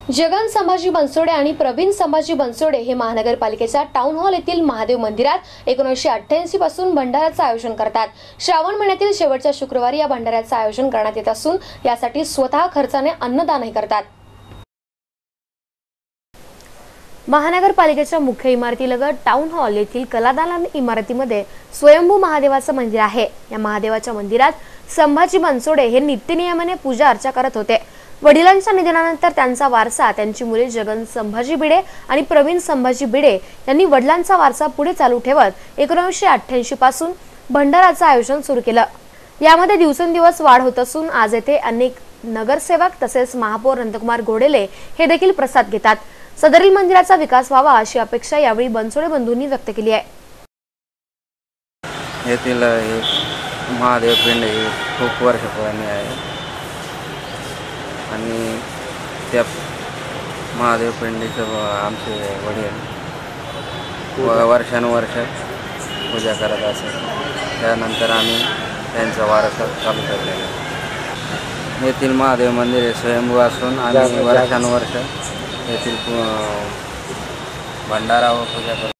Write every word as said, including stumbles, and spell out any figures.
जगन संभाजी बनसोडे आणि प्रवीण संभाजी बनसोडे हे महानगरपालिकेच्या टाउन हॉल येथील महादेव मंदिरात एकोणीसशे अठ्ठ्याऐंशी पासून भंडाऱ्याचं आयोजन करतात। श्रावण महिन्यातील शेवटच्या शुक्रवारी या भंडाऱ्याचं आयोजन करण्यात येत असून यासाठी स्वतः खर्चाने अन्नदानही करतात। महानगरपालिकेच्या मुख्य इमारतीलगत टाउन हॉल येथील कलादालन इमारतीमध्ये स्वयंभू महादेवाचं मंदिर आहे। या महादेवाच्या मंदिरात संभाजी बनसोडे हे नित्यनियमाने पूजा अर्चा करत होते। वडिलांच्या निधनानंतर त्यांचा वारसा त्यांची मुले जगन संभाजी भिडे आणि प्रवीण संभाजी भिडे यांनी वडिलांचा वारसा पुढे चालू ठेवत एकोणीसशे अठ्ठ्याऐंशी पासून भंडाराचं आयोजन सुरू केलं। यामध्ये दिवसेंदिवस वाढ होत असून आज येथे अनेक नगरसेवक तसेच महापौर नंदकुमार घोडेले हे देखील प्रसाद घेतात। सदरील मंदिराचा विकास व्हावा अशी अपेक्षा यावेळी बनसोडे बंधूंनी व्यक्त केली आहे। येथील महादेव पिंड हे खूप वर्षापूर्वी आहे आणि त्या महादेव पिंडीचं आमचे वडील वर्षानुवर्ष पूजा करत असत। त्यानंतर आम्ही त्यांचा वारसा चालू केलेला आहे। येथील महादेव मंदिर हे स्वयंभू असून आम्ही वर्षानुवर्ष येथील भंडारा व पूजा करतो।